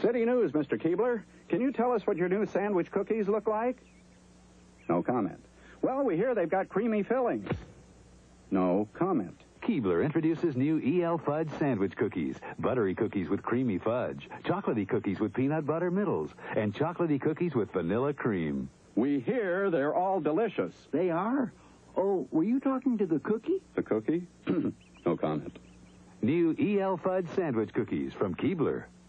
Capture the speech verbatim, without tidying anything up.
City News, Mister Keebler. Can you tell us what your new sandwich cookies look like? No comment. Well, we hear they've got creamy fillings. No comment. Keebler introduces new E L Fudge sandwich cookies. Buttery cookies with creamy fudge. Chocolatey cookies with peanut butter middles. And chocolatey cookies with vanilla cream. We hear they're all delicious. They are? Oh, were you talking to the cookie? The cookie? No comment. New E L Fudge sandwich cookies from Keebler.